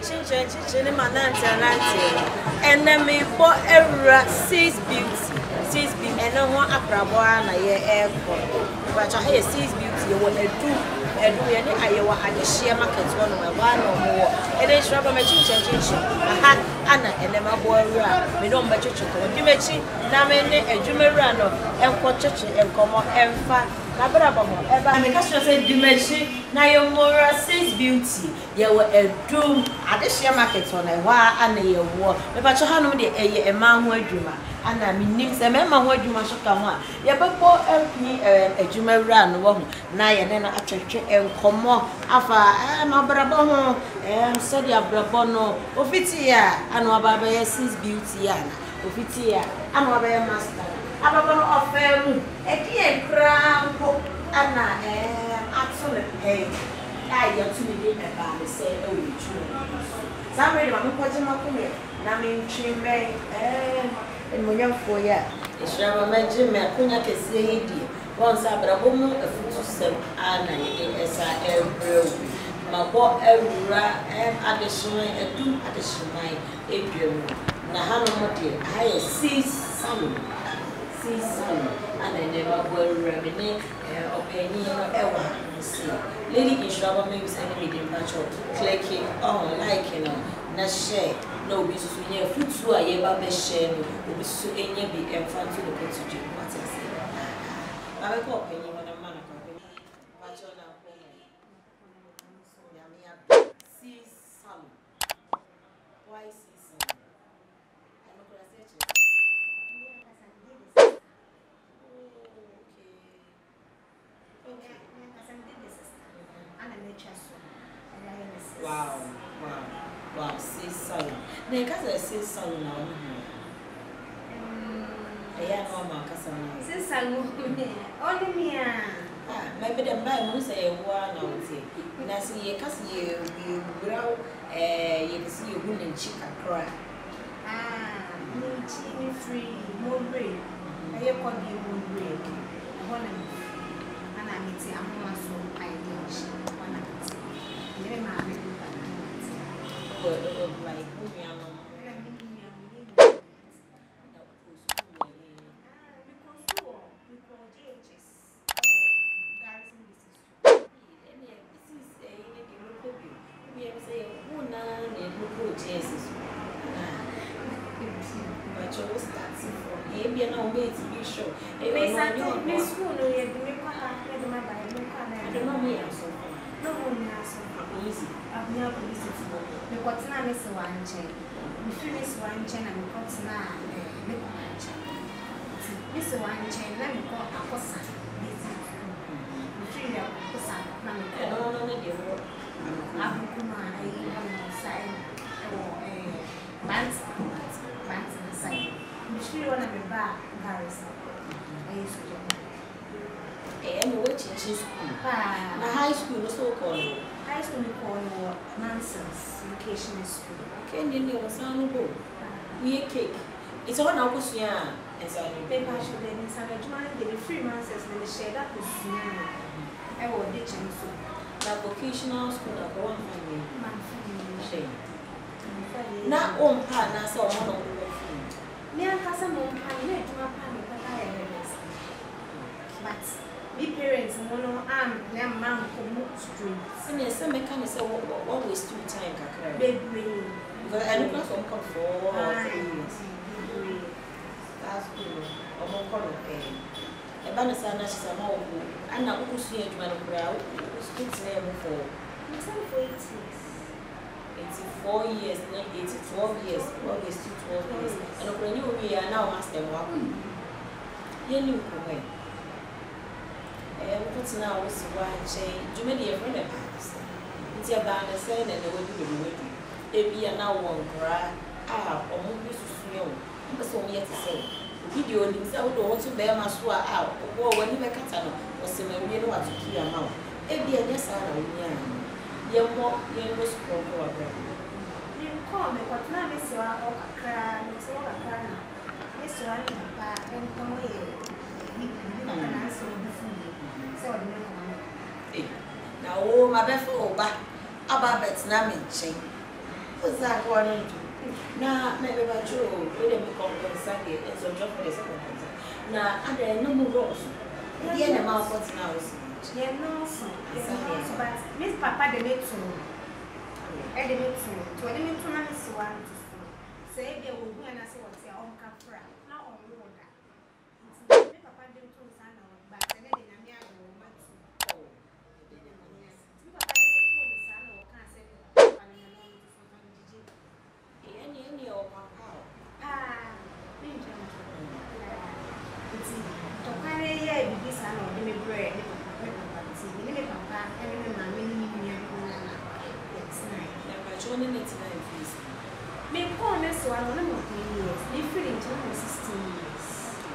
chin manante and then me for era 6 beauty 6 beauty and then one abrabo na ye airport but I hear 6 beauty you want to do any ayewa adehia market one no more and then shrub me chin aha ana enema bo awura me no mba chichiko dimechi na me ne adwumawura no enko chichi enkomo emfa na braba mo eba me ka say dimechi na your mora 6 beauty ye wo edum adehia market one wa ana ye wo me ba cho hanom de eye ema ho adwuma ana minim se me ma ho adwuma so ka ho a ye bebo empi adwumawura no wo na ye ne na atwetwe enkomo afa na braba ho said ya brabo no ofiti ya anu ababa ya 6 beauty ya na ofiti ya anu ababa ya master ababa no ofemu edi ekra nko ana atule ai ya tumi de eba le se e we chu samre ma ko je makome na me ntwime enmonyamfo ya eshraba maji me akunya kese hidi wonsa brabo mu afutu sem ana ye esa ebrew mabo ewura adeshiman edum adeshiman edwem na hanu de aye 6 salon ana never go ewura me ne openi no ewa si lady inshallah me use any media patch click like na share no obi susu nye futu aye ba be share no obi susu enye bi emfantu no kotuju what I say abe ko openi mo na mana ko patch na Wow, 6 salon. Ne kaza 6 salon na onu. Aya no ma kasa na. 6 salon. Oni mia. Maybe dem buy mo say wo na wote. Na si ye kasa ye braw ye kisi ye hu na nchi kakra. Ni chi ni free mo break. Aye ko di mo break. Hona ni. Ana miti amoma so idea shi. Wana miti. Ni ma me like who me am me kotna me se wanche me fi me se wanche na me kotna me wanche me se wanche na me ko akosa me fi ya akosa na me ko no de wo abukuma ai no sai bant na sai me fi wana me ba Paris ai school me wo chichi school na high school no so call high school called nonsense education school. Okay, then you was on go. We cake. It's all now because yeah, it's on paper should then some the free nonsense then the share that was I will ditch and so. Na vocational school na go on family. Man shame. Na on pa na so on no go. Me an kasa mo pa me tuma pa me pa ya but me parents mono na mam ko mo street and some mechanic say what waste too time kakra baby because I don't know some come for 3 years that's cool omo kono e ba na sana shi sama oku ana oku su eduma no kra street na mo for 84 years na 12 years what waste 12 years and okra ni obi ya now master mo ye ni ko me put now was one chain. Do many a friend of ours. It's a band of saying and the way to do it. If you are now one cry, or movie to swim. But so yet to say. Video himself don't want to bear my swore out, or when you make a tunnel, or some you know what to keep your mouth. If you are just out of young more, young was called for a breath. You call me, but now Miss Waka cry, Miss Waka cry. Miss Waka, and come away. You can answer before. Now, oh, my best over about bets, na me chain. What's that one? Now, maybe about you, we didn't become Sunday, and so job for the second time. Now, and then no more rose. The end of my what's now. Yeah, no, but Miss Papa, the little. And the little, to any little man is one to say there will be an answer what's your own capra, not on water. Papa didn't do son of but and then I'm young woman. Oh, Papa didn't do the son or can't say any or papa. Ah, it's to carry a baby son or the bread. Papa, every man, it's nice. Never joining it tonight, please. May call this one of 3 years, different to 16 years.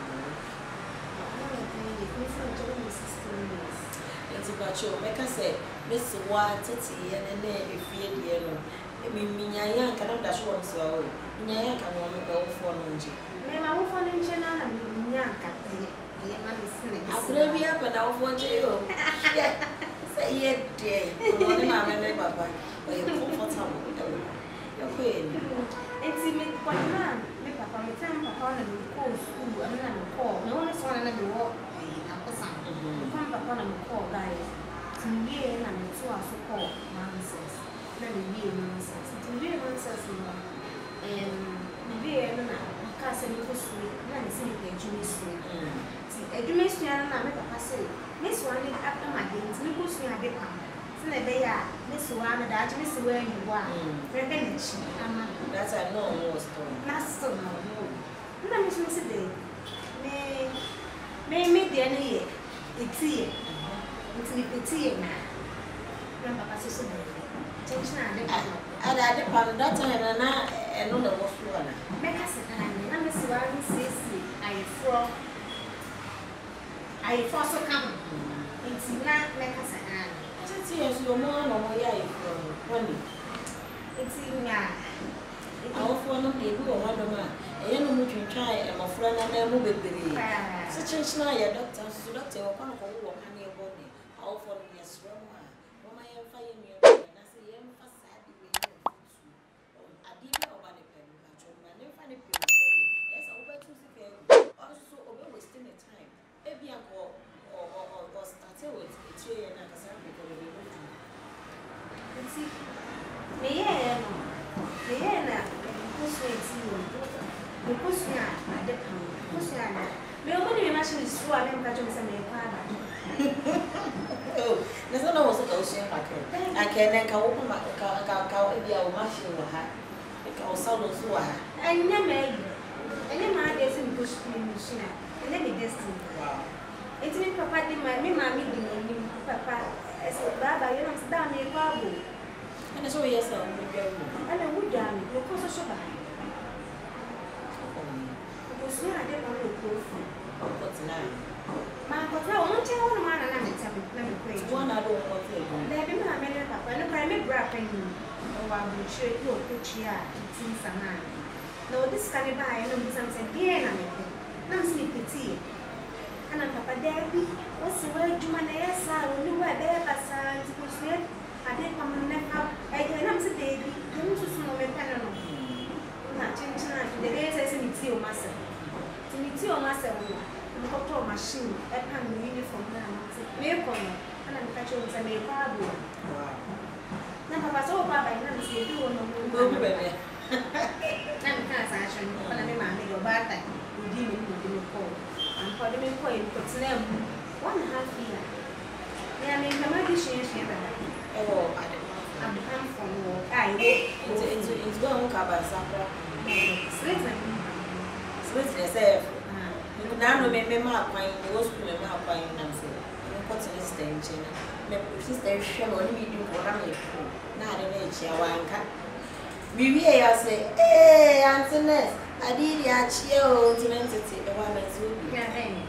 It's about you, make us say, Miss Water, and then if you yellow. I mean, Minya cannot dash one so. Minya can only go for Nunji. May my own in China and Minya can I could be up and out for jail. Say yet, dear. Only my papa, but you're comfortable. You're queen. Intimate one man, my papa, my time upon a call school, and then call. No one is one of the walk. Come upon a call, guys. To me, and I'm so called nonsense. Let me be nonsense. To be nonsense, and be a cousin who sweet, let me see the Jewish sweet. A Jewish man, I make a passage. Miss one after my games, we push me a bit. So they are Miss One, that Miss where you are. That's a no more story. Not so no. No, Miss Missy Day. May make the end it's here. It's the tea now. Grandpapa says, and I depend that time and no was one. Make us a number one says, I also come. It's not make us an just yes, your mom or yeah, from it's in our phone of the who or one of my a young woman try and my friend and then move it. Such a snare, doctor, so doctor, or one of who are honey about me. Our phone, yes, Roma, I am firing you. I say, I am for sad. I didn't know about the pen, I never find it. Yes, I will to see also over wasting the time. Maybe I go or start with a tree and a sample because we will do. See, me, because we are at the pound. We only imagine is true. I didn't catch on some oh, there's no one to say. I can open my cow if you are machine or hat. Because someone who are. I never made any man doesn't push me machine. And let me destiny. Wow. It's me, Papa, did my mammy, Papa, as a baba, you know, down near Babu. And I saw yourself, and I would damn it, of course, I should buy. Because we are there on the proof. What's now? My papa, I won't tell one man and I'm a praise. One I don't want to. There be my man, Papa, and I may grab any. Oh, I will show you a picture. It's in some man. No, this can buy, and I'm something here, and I'm sleepy tea. And I'm Papa Debbie. What's the word you want to ask? I will do what they have signed to push it. I did come and neck out. I can't say, baby. Don't you smell my panel? Not changing the day says to meet you, master. To meet you, master. I'm got to machine. I can't uniform now. Miracle. And I'm catching with a make problem. Now, Papa, so Papa, and I'm saying, you know, baby. I'm can't actually. When I'm in my middle, but I didn't do call. And for them, it's them 1.5 years. They are making a dish. Oh, I'm come from work. It's going to cover supper. Sweet yourself. You now know me, Mamma, the host will not buy them. What's in this tension? My sister shall only do what I'm here. Now, the nature, one cat. We say, hey, Antoinette. I did chill to entity the woman's woman.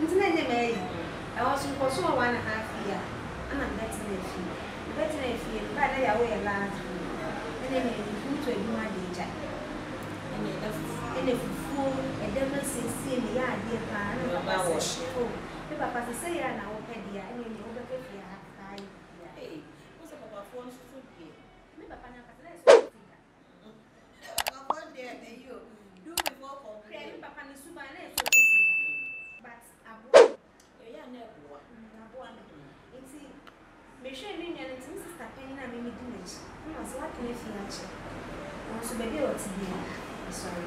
I was for so 1.5 years. I'm a better fee, but I away last week. And then you to a human danger. And if fool, a devil says, see me, I dear pan, and Papa was the Papa say, and I open the and you over the fear. Hey, what's a Papa phones to be? Papa, so what can you feel actually? Also, baby, what's the deal? Sorry.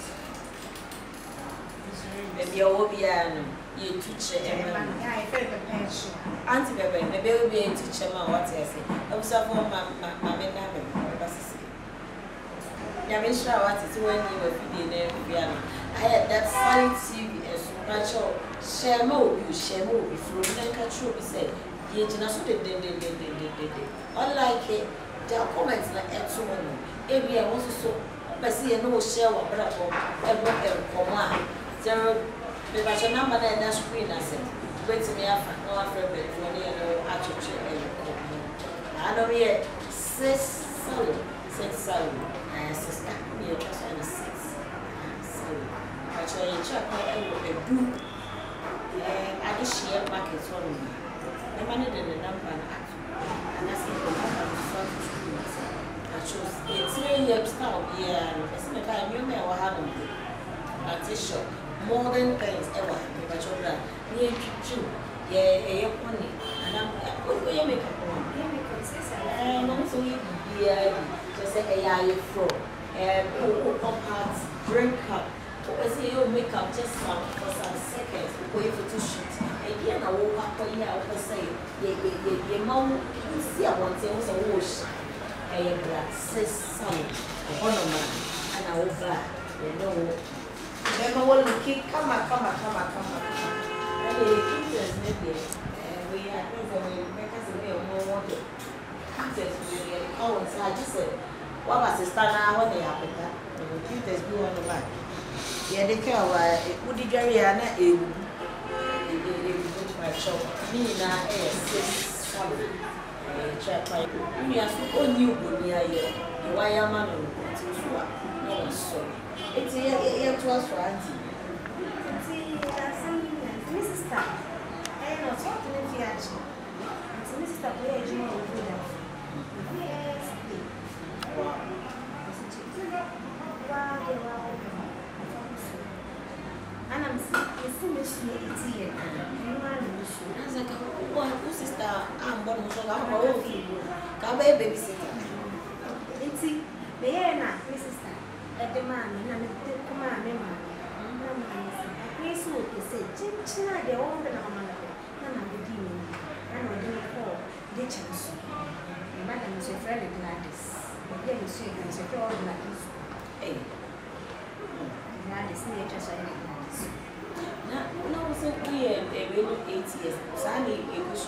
Baby, I will be you teacher. Yeah, I felt the passion. Auntie Baby, the baby will be a teacher. What I say? I was up on my men. I'm sure what is when you were feeding them. I had that funny TV and so much. Shemo, you shemo, if you don't catch you, said, yet you know, unlike it, there are comments like excellent. Every I also saw, but see, a no share or bravo, every command. Zero, maybe I shall number that screen. I said, wait to me after no after bed for the actual. I know yet 6 salary. Sister, me a trust and 6 salary. I try to check a book. I just share market for me. I managed the number and I said, I chose a 3 years now. Yeah, it's the time you may have at this shop. More than things ever. But children, near you, yeah, money. And I'm what will you make up on? You make consistent. And also, yeah, just say a floor. Parts, drink up. I say you make up just for some seconds before you to shoot. And then I woke up here, I would say, your mom, you see, I want to say, was a wash. A glass, son, one of mine, and I will buy, you know. Remember when the kid come. And the kids maybe we are make us a little more water. Kids really oh, so I just said, what was the star now when they happen? The kids do on the back. Yeah, they care about it. Would the Jerry and a my shop. Me now, 6 salary. Check my you are so new good near you. You are a man on the so. It's here to us for auntie. Mrs. Star. I know something in the action. It's Mrs. Star, where you know yes. And I'm seeing this here. I was like, oh, sister, I'm born so I'm a babysitter. It's the air, Mrs. Star. At the man, and come on, member. Please, you say, China, the older woman, and I'm the demon, and I don't call the chance. Madam is a friend of Gladys. Again, you say, it's a all Gladys. Eh, Gladys, just like Gladys. No, so we are 8 years. Sandy, it was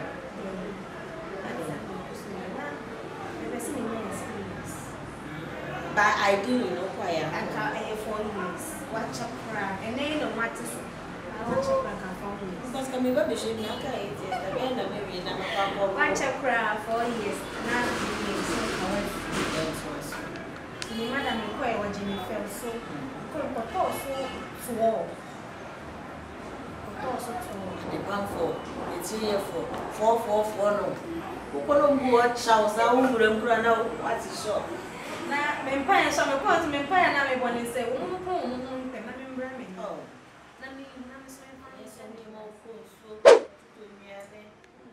but I do know why I can't 4 years. Watch a crab, and they don't matter. I watch a crab for 4 years. Because come over, we should not get it. The band of maybe never watch a crab 4 years. Now, the madam inquired what Jimmy felt so. The pound for it's here for 444 no. Who couldn't watch house? I wouldn't run out. What's the shop? Na mempaya so me kwa mempaya na me boni se wo mpo wo mpe na me mbra me oh na me so mempaya so me mo fo so to me ade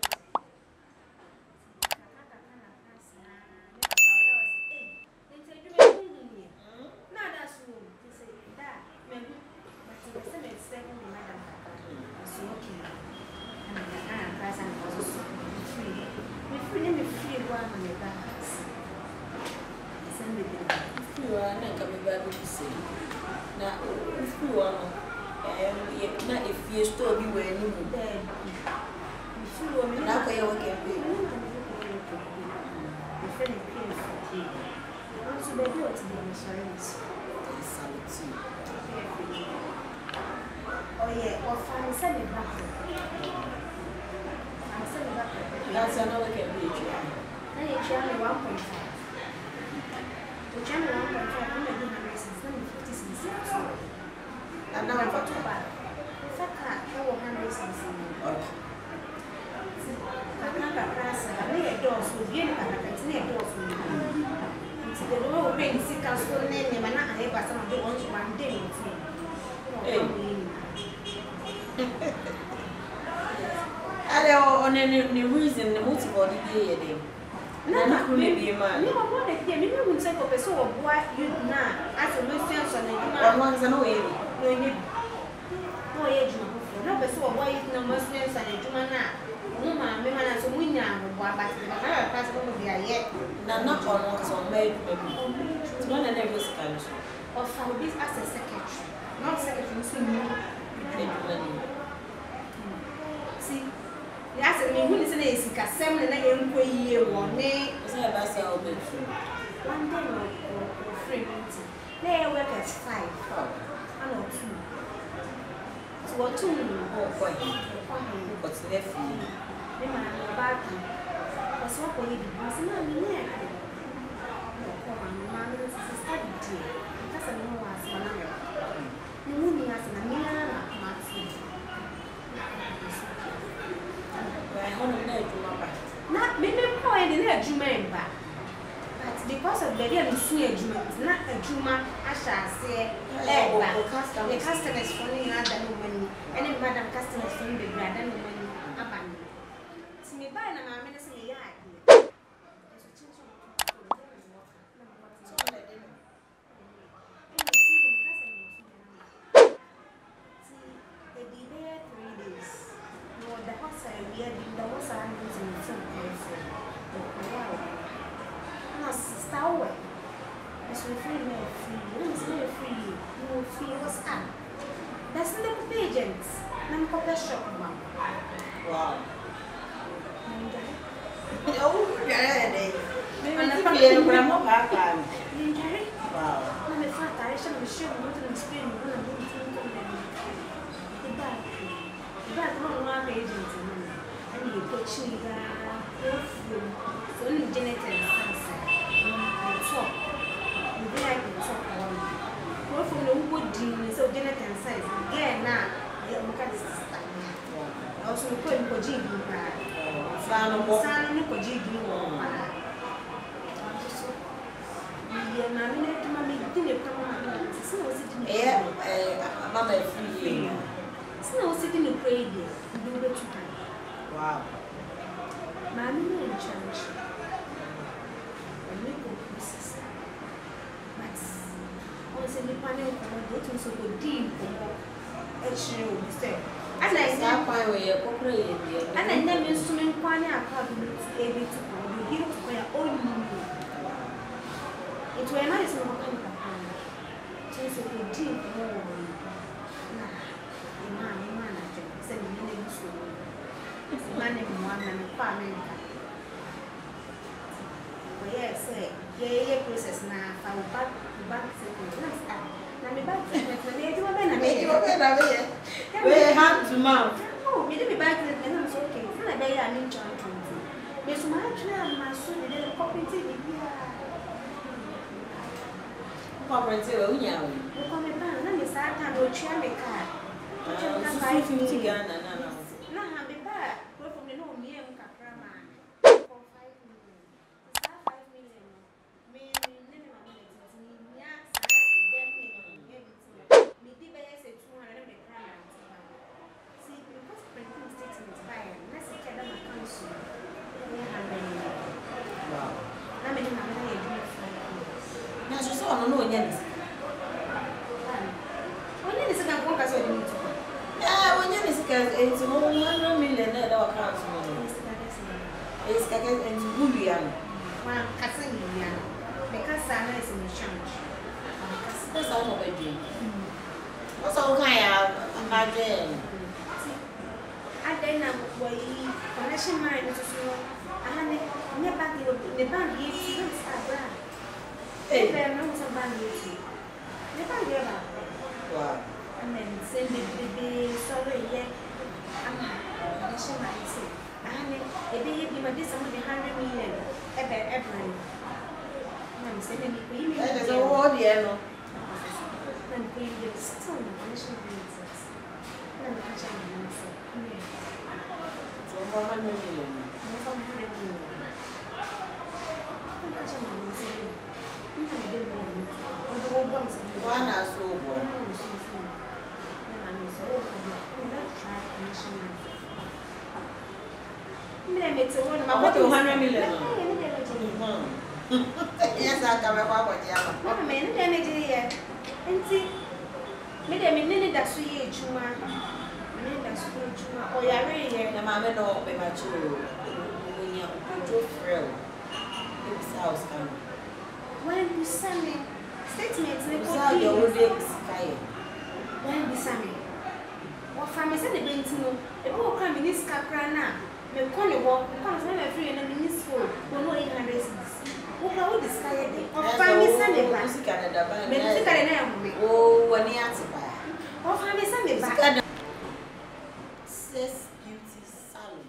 na da so say that me but say me say me madam so okay and price and also free one me back. You are not coming back to say. Now, if you are not, if you still be wearing you dead, if you are not going to get paid, the friend is paid. Also, they do it to the insurance. Oh, yeah, or find send it back. I'm sending back. That's another can be. Then you try 1.5. The general 1.5 races, let me 50 cents. And now I'm talking about the fact that I will hand races. I can't pass. I need a dose with you. It's near doors with you. It's the low being sick and so name, and I have some of the ones one day with me. I don't know any reason the multiple day. No, crew be man. No, what the thing, you will take up a so of what you now as a Muslim son and One's no way. No age no be so why it no Muslims and Juma na. No ma me man so we nya but the pass go be yet. Na not on what's on made baby. It's one and every scan. Or for this as a secretary. Not secretary, so see, yes, I mean, when is an AC, Cassam and I am for year one day. Say about sell bit. One day or 3 minutes. They work at 5. I know 2. So what 2 what's left for you? Then I'm about to. What's what for you? What's the name? Mamma is a study. That's a no one's one. Moving as an Amina, Maxi. Not maybe point in a Juma back. But because of the real sweet Juma, it's not a Juma, I shall say, the customers falling out the money, and then Madam customers from the brand and the money. It's me buying a man, it's a yard. That's the agents. I'm called the shop. Wow. Oh, yeah, I'm not going to grandma back. Wow. I'm a fat Irish and sure not to explain what I'm going to do. The back one agents and you put sugar, so only Janet and sunset. Talk. You like to talk about it. From the wood deal, so Janet and says, again now, look at this. Also, couldn't go jig. Son of Kojig. Mama free. Snow sitting in prayer, do the chicken. Wow. Mammy in church. A little pieces. But once in the panel, getting so good deep. And I said, and I never instrument one able to give to my own movie. It were nice and walking upon it. So we did more. Man, I said, man, one and a family. Well, yes, yeah, process now. I will back second. Let me back we have to mount. Oh, we didn't be back then, and I'm okay. Feel like they are in charge. There's my trail, my son, and then copy TV. Papa, tell you, you come back, let me start and go chair me car. I'm 50 Ghana. No, I'll be back. Go from the no near Caprama. For 5 million. Is that 5 million? Me, it's more 100 million that our council is and Julian. Well, cousin, because Sana is in the church. That's all of it. What's all kind of imagine? I then I'm connection mine to so I never the band you start. Hey, there are no some band you. Never hear about it. Wow. And then send the sorry, yeah. I'm connection mine. A baby, but this is 100 million. Every. I'm sending me. That is a word, yeah. And we will still connection business. And I'm catching myself. So 100 million. 100 million. I'm catching myself. One as over. About 200 million. Yes, I come up with you. Oh, man, then it is. And see, me that's we juma. Me that's we juma. Oh, yeah, really. The mamma no be my children. When you go through, it's house coming. When you send me statements, they How your old day is fire. When you send me. What family said the bent no, the book come in this caprana. Me call the walk, comes when I free and in this school. We know 800 cities. What how this guy dey? What family send the back? Music Canada band. Me music Canada na Oh, when you have to buy. What family send the back? Sis Beauty Salon.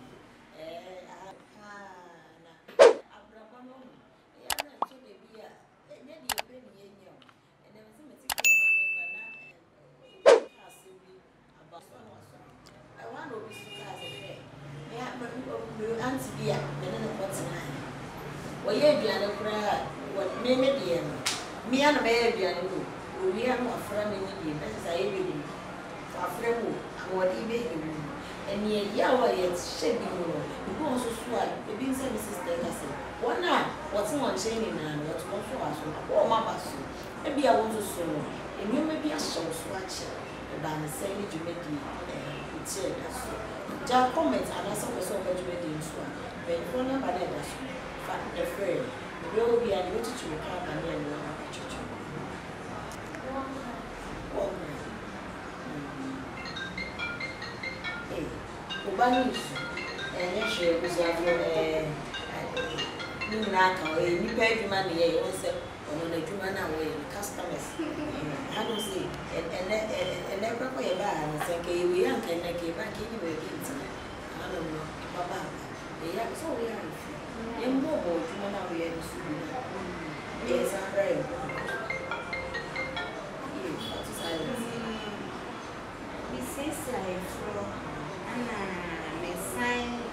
Abrabano. Ya na to the beer. Enye di ebe ni enyo. And then some ticket member na assembly about I want to be as a fair. Yeah, but auntie beer, then the what's nine. Well, yeah, Diana Cra, what name it, dear. Me and a baby, Diana, we are not friend in the that's I really. For friend, what he made you. And yet, Yawa, it's shabby, you go so swag, the being said, Mrs. Degassy. What now? What's one chaining and what's one for us? Oh, my basso. Maybe I want to sew. And you may be a show swatch. About the same you made the chair. Just comment and I saw so much made in swag. When you know about that, the friend will be an able to come and then we'll have a church. Hey, Ubani's and yes, she was a you paid money, you said, on a human away, customers. I don't see, and never pay a bar and say, we are can make a bank anyway. I don't know, Papa. Yeah, so we are. Young mobile, you know, we are yes, I'm very He says I from Anna, sign,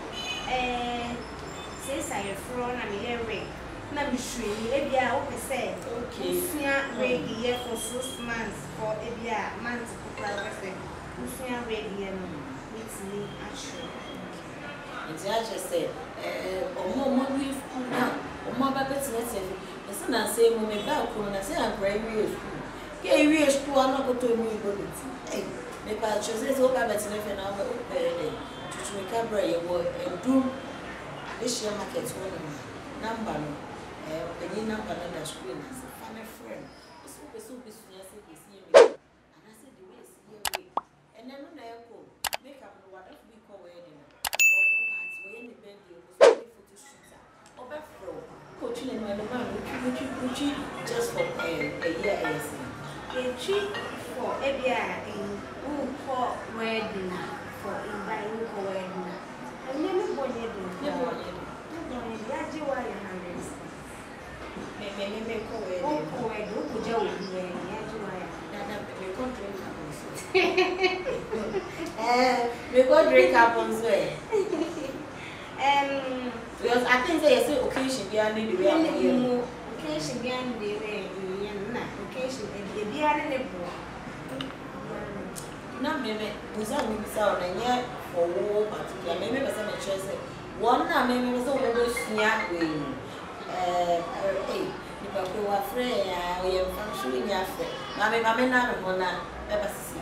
says I from Ray. Now, be sure, maybe I hope say, okay, ready here for 6 months for a year, months for progress. Who's not ready here? It's me, actually. It's just say, or more we've pulled down, or more babbits, let's say, the son and say, when we back, when I say I'm very real school. Gay real school, I'm not going to move it. Hey, maybe I chose this over babbits and if an hour to make a brain and do this year market number, any number that school as a family friend. It's so busy, and I said, the way is here, and then when I go, make up whatever we call wedding. Just for a year, a treat for a year in who for wedding for inviting for wedding. And never born yet. Never born yet. We go drink up on swear. Because I think they say occasion behind the way occasion behind the way occasion and the behind the book. Now, maybe was that we saw and yet for war particular. Maybe was a choice. One now, maybe was always near way. If you are afraid, we are functioning after. Mammy, now, never see.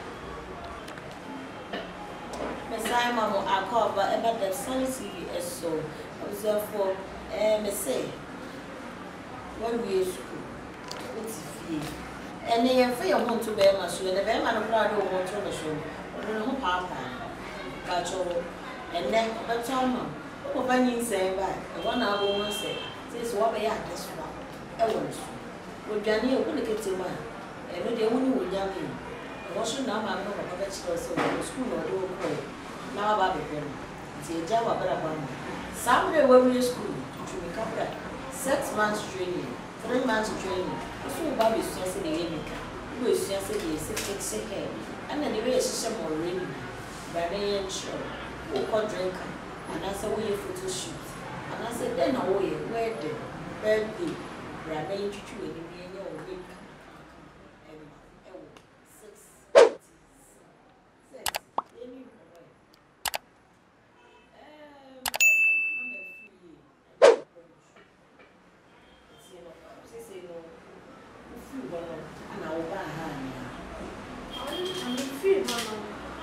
Simon, I call but about the Sunny TV is so. Observe for say when we are school. What's fee? And they are free home to bear my shoe, and the bear man of Prado won't turn the show. No papa, but and then but Tom, what Bunny saying back, the 1 hour won't say, says what they are this one. Owens. Would Janny open the kitchen man, and they wouldn't with Yammy. What's your number? I'm not a bachelor, so school or do now about the pen. It's a job about Saturday when we school to make up 6 months training, 3 months training. So Bobby is just the evening. Who is just a 6 hair. And then the way is some more reading. Very sure. Who could drink. And I said, we photo shoot. And I said, then away, where the birthday. Rather you to in your week. over her. I'm free one.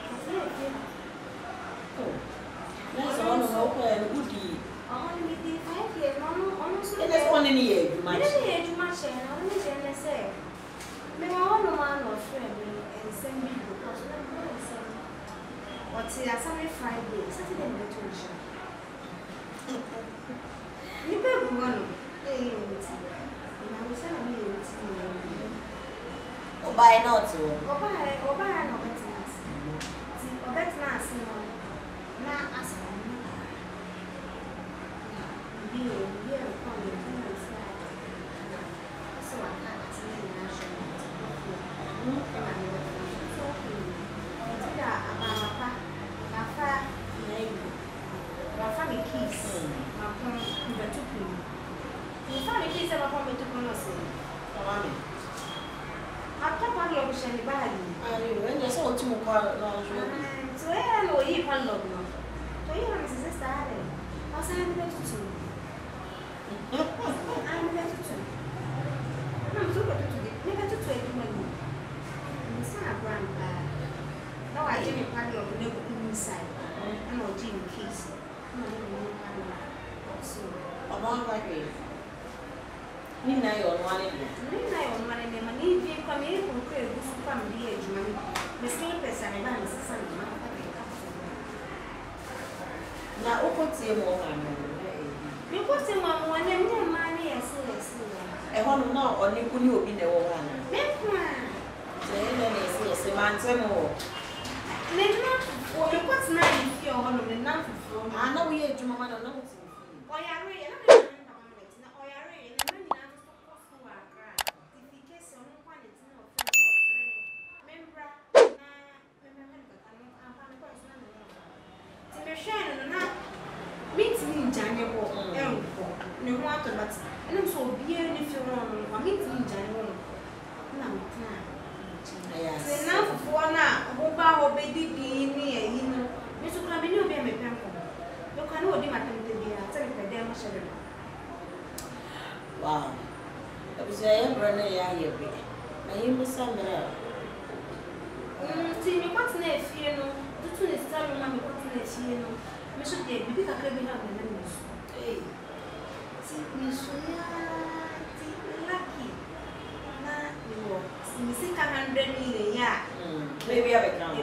Oh, that's all open woody. Only the 5 years, almost. And that's one in a year, you might say. Too much, and only then say. Maybe I want no man or friend and send me because what's it? Sunday, Friday, Saturday, and Tuesday. You better go on. Hey, oh, buy not to. Or buy no betterness. Or betterness, no. Now, ask me. Be a year upon the things like so I can't see the national. And I'm talking. It's about Papa, my family keys. My phone, the two people. The family keys ever come to Conosi. After part of Shelly Bali. And you saw 2 cars. So I know you can love me. So you want to sister. I'll send you to 2. I'm better too. I'm so better today. Never to 20 money. It's not a grandpa. No, I didn't party of the inside. I'm not Jim Case. No, so. Among my grave. Midnight on one in Midnight on one in the money. If you come here, we'll create a family age money. The same person and I'm son. Now, open to your mom. You put him on one and more money as a home now or you could be the one. Then is a man, more. Let what's nice if you're one of the number. I know we had to mamma know. Or I really meet me in January. No matter but and I'm so be if you're wrong, meet me in January. Yes. Now for now, Oba obeyed near you know. Mr. Clamino be a pamper. You can hold him at the beer, tell me the damn shadow. Wow. I was a brother, I am the summer. See me what's next, you know. The two is telling me what's next, you know. Mr. David, you can have the news. Hey, see, Miss lucky. Now, you will see 100 million, yeah. Maybe I become.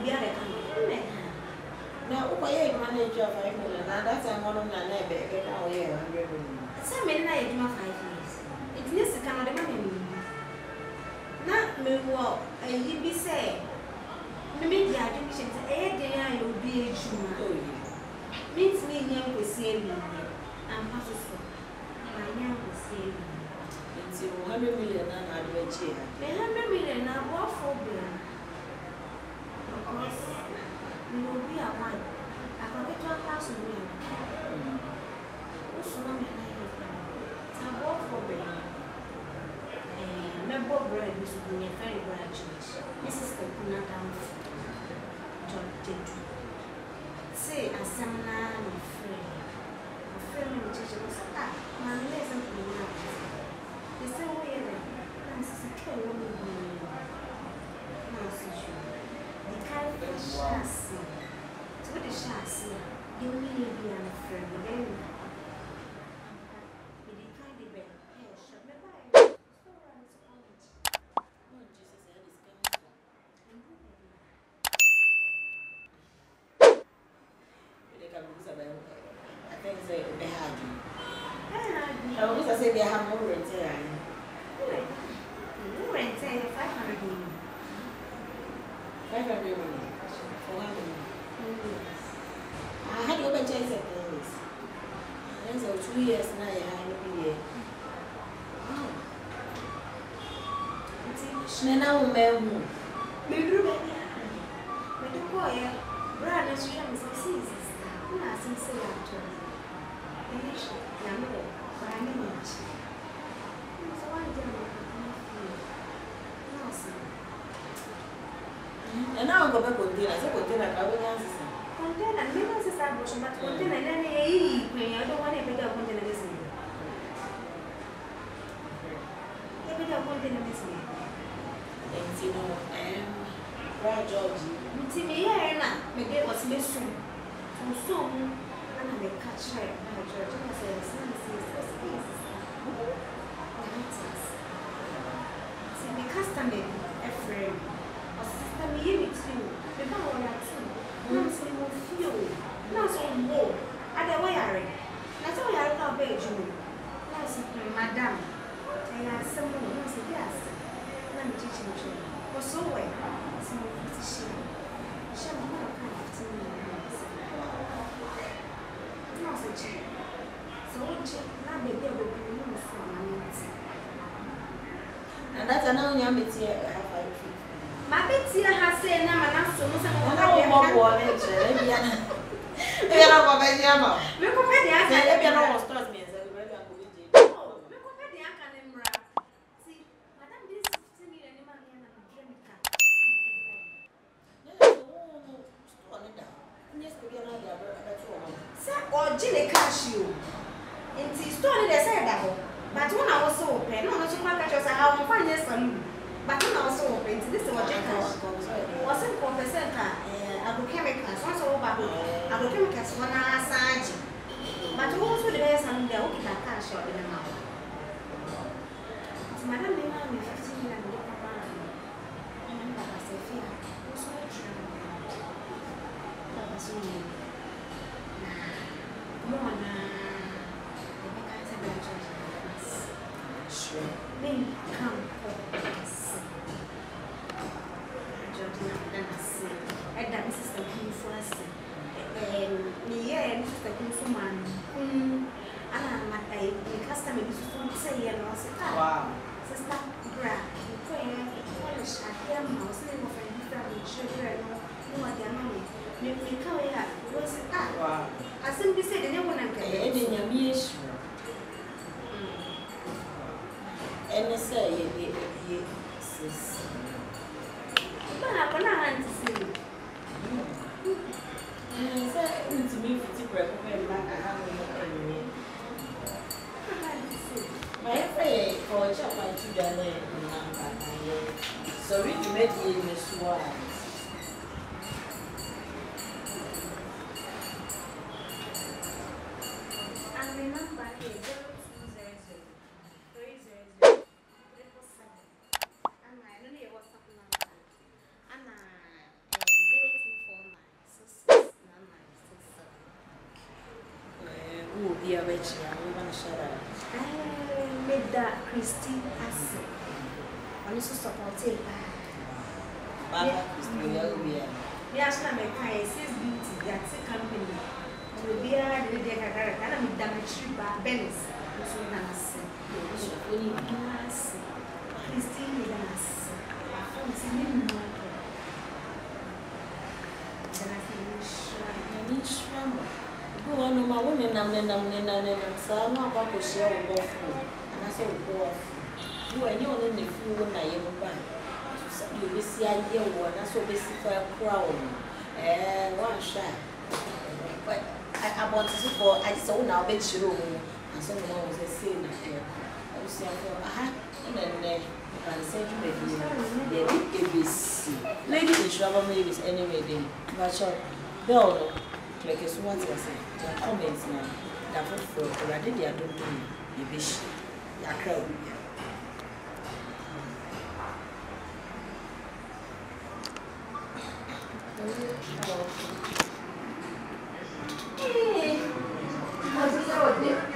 Now, why you manage your 5 million? Now, that's one of the neighbors. Get out here, 100 million. Some men I do 5 years. It needs to come out of money. Not me, well, and you be say, maybe the addiction to air day, you'll be a junior. Means me young with saving and possible. My young with saving. It's 100 million and I'd bet you. 100 million now, what for them? Because we will be a one. I can get 1,000 million. What's wrong with it's a walk for them. And member bread, which will be a very branch. This is the Puna down John Tetu. Say, a seminar of friend in the church was my lesson to me now. They say, oh, yeah, I'm so kill woman. No, the kind of chassis. So, the chassis, you need to be a friend. Then, the kind of bed, yeah, shut me by. I think they had you. I was say they have more rent. Rent 500 million. 500 million. 400 million. I had to open chance at this. And so 2 years now, I had to be here. Now, ma'am. We do boy, brother, she has a season. I think so. And now I'm going to container. So container, I will answer. Container, maybe it's a bush, but container, and I don't want to pick up container this year. Pick up container this year. you know, Brad George. My day was missing. So and I may catch her. My George, I said, see, the customer, a friend, or sister, me, you too. The power of two. No, so you feel. No, so more. At the way I read. That's all I have to you. No, madam. I asked someone who said yes. Let me teach you. Was so well. So, she. Shall we not come to me? No, said she. So, now the girl will be moved from my meat. And that's another young bit here. My Betty has said, now, and I'm so much more. Maybe I'm not going to Look at the answer. Maybe I don't start me as a Look at the Akanimra. See, Madam, this is me and the man and I'm dreaming. Sir, or Jilly Cashew. In the story, they said that. But when I was so open, no, not to my catchers, I have a fine saloon. But when I was so open, this is what wasn't confessing agrochemicals, once over agrochemicals, one side. But also the best and the old cash or the mouth. Madam, they have me 15 years and look around. And I say, fear. Also, come on, sure. Then come and that Mrs. the King first. Me, Mrs. the King for man. And I'm at the customer is to say, wow, sister, bra, you pray, polish, I hear mouse, name of a different children, no, I don't know. You come here, what's that? Wow. I simply said, the name one and get it in your meals. And they say, yes. But I'm going to hand to see. And I said, to me, for the break, I'm going to have my friend for a chap like you, so we met in the swine. I remember here, 0200 300 and I don't know what's up now. And 0249669967. Who will be a rich man? We want to shut up. Made that Christine Asset. I also supported Baba Christine, will be a. Yes, I'm a kind of beauty that's a company. To be a lady, and I'm damaged by Bennis. So, Christine Midas. Go on, my women, and so I'm not going to share with both. And I said, go off. You are the only fool when I am back. You will see idea one, that's what we see for a crown. And one shot. But I want to support, I saw now, bet you. And someone was saying that I was saying, aha, and then I said, maybe the trouble maybe is anyway, then. But Bill, like a swat, I say, comments now. That for already they are doing the bish. A crowd. Hey, what's